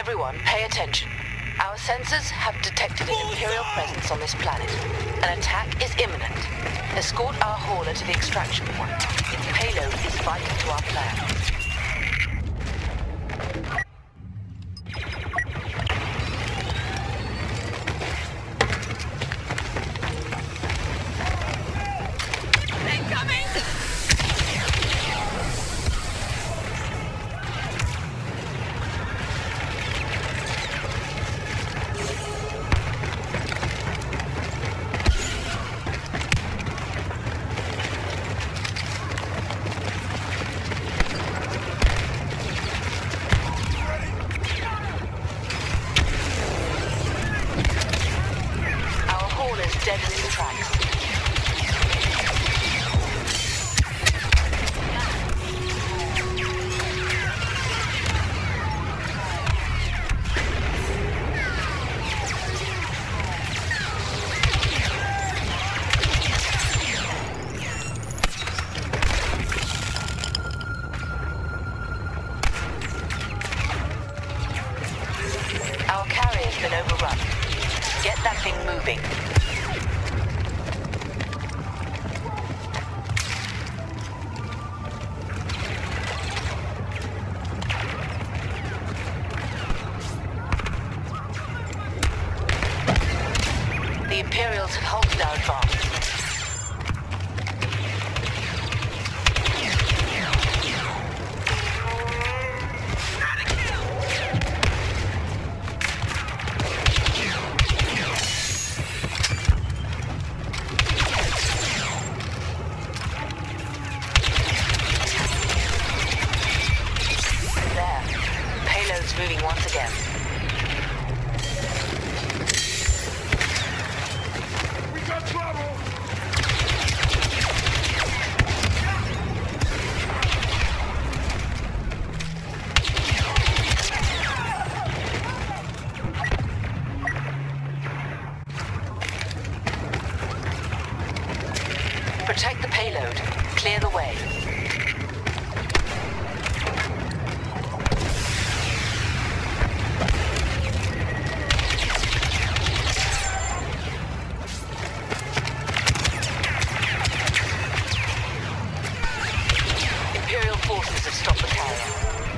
Everyone, pay attention. Our sensors have detected an Imperial presence on this planet. An attack is imminent. Escort our hauler to the extraction point. Its payload is vital to our plan. Dead in its tracks. Our carrier's been overrun. Get that thing moving. The Imperials have halted our advance. There. Payload's moving once again. Protect the payload. Clear the way. Imperial forces have stopped the carrier.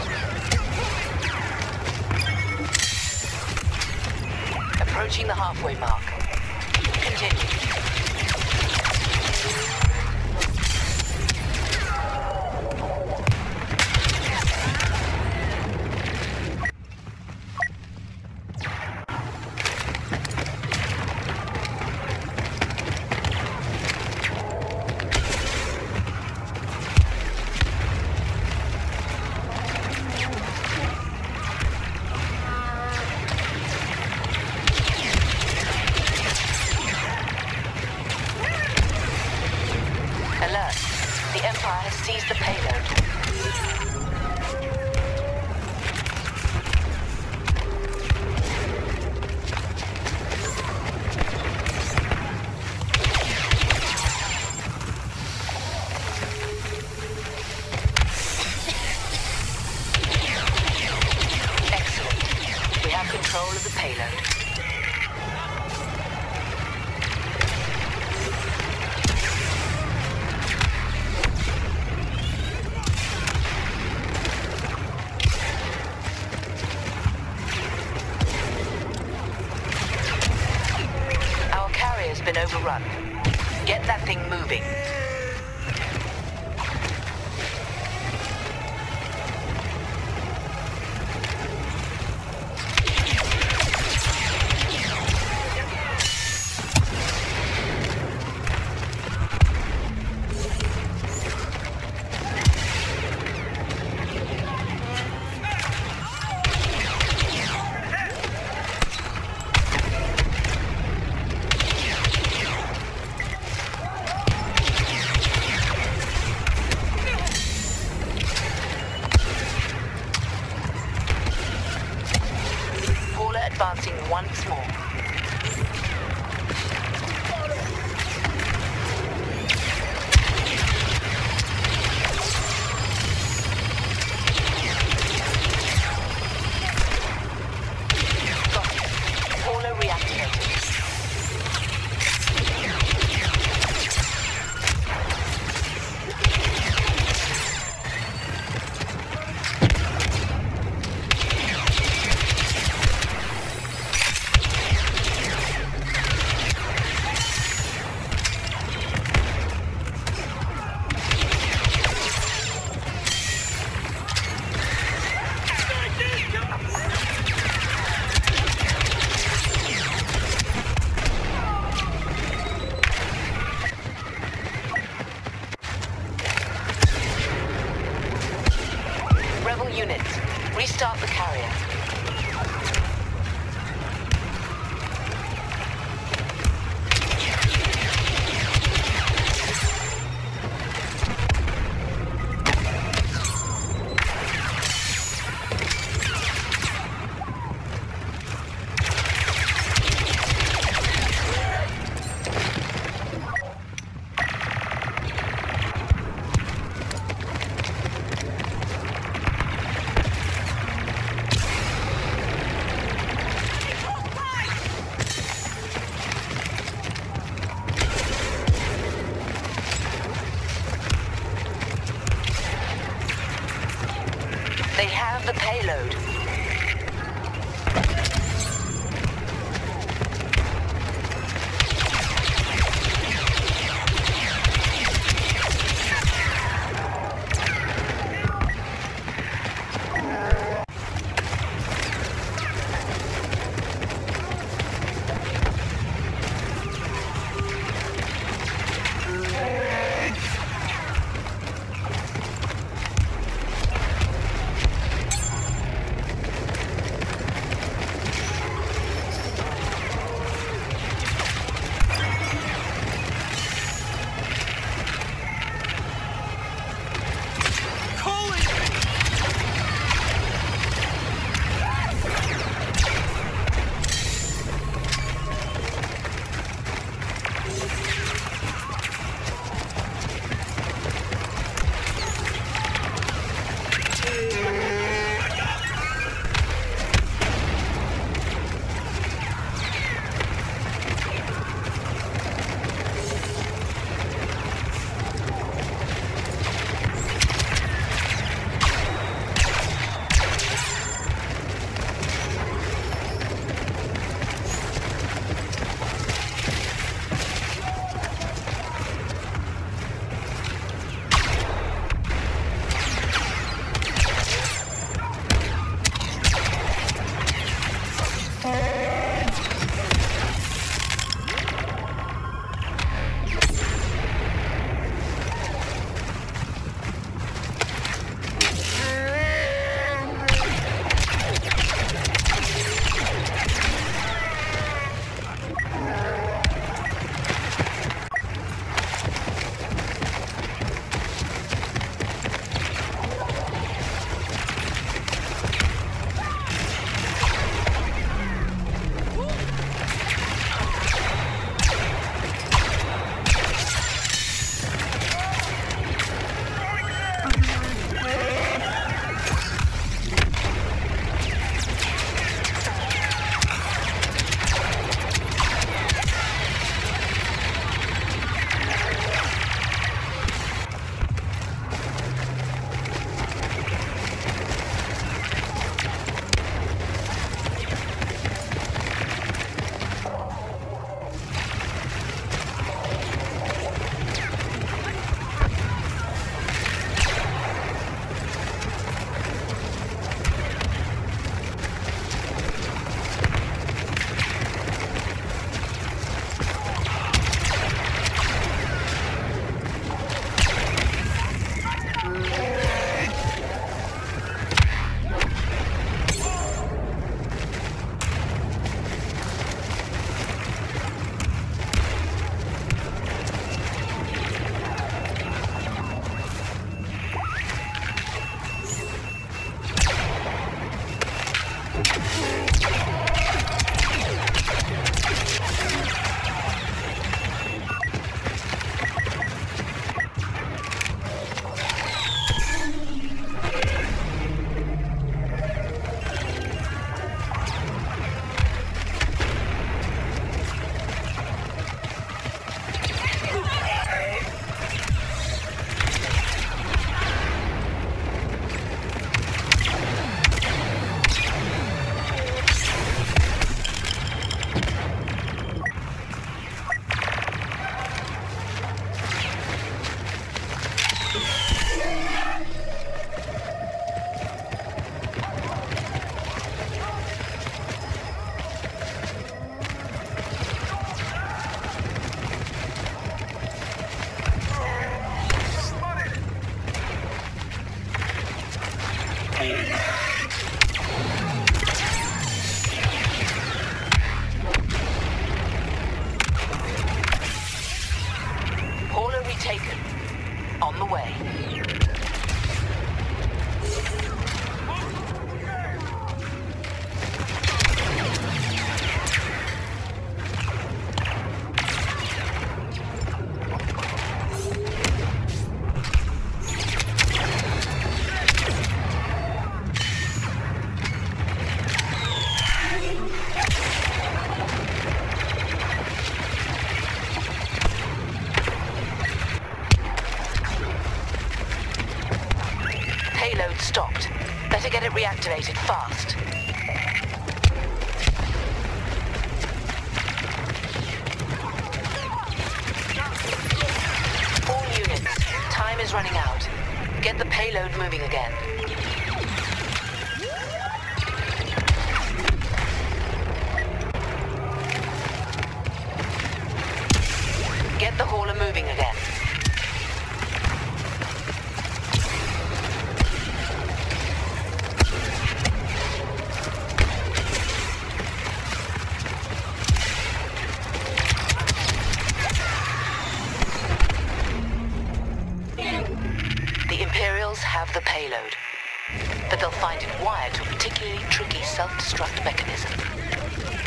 Approaching the halfway mark. Continue. Alert. The Empire has seized the payload. Excellent. We have control of the payload. Has been overrun. Get that thing moving. Advancing once more. activated fast. All units, time is running out. Get the payload moving again. Get the hauler moving again. The Imperials have the payload, but they'll find it wired to a particularly tricky self-destruct mechanism.